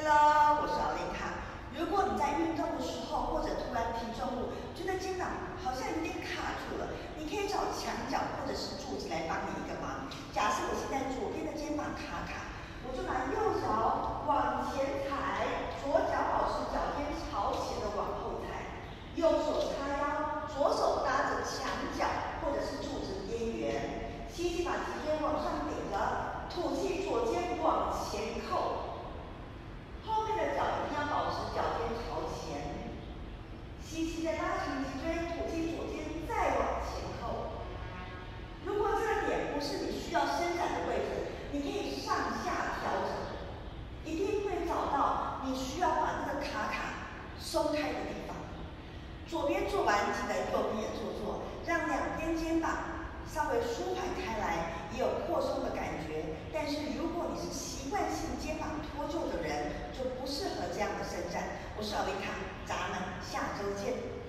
Hello， 我是奥琳卡。如果你在运动的时候，或者突然提重物，觉得肩膀好像有点卡住了，你可以找墙角或者是柱子来帮你一个忙。假设我现在左边的肩膀卡，我就拿右脚往前踩，左脚保持脚尖朝前的往后踩，右手叉腰，左手搭着墙角或者是柱子边缘，吸气把脊椎往上顶着，吐气左肩往前扣。后面的脚一定要保持脚尖朝前，吸气再拉长脊椎，吐气左肩再往前扣。如果这个点不是你需要伸展的位置，你可以上下调整，一定会找到你需要把那个卡松开的地方。左边做完，记得右边也做，让两边肩膀稍微舒缓开来，也有扩松的感觉。但是如果你是习惯性肩膀脱臼的人，就不适合这样的伸展。我是奥琳卡，咱们下周见。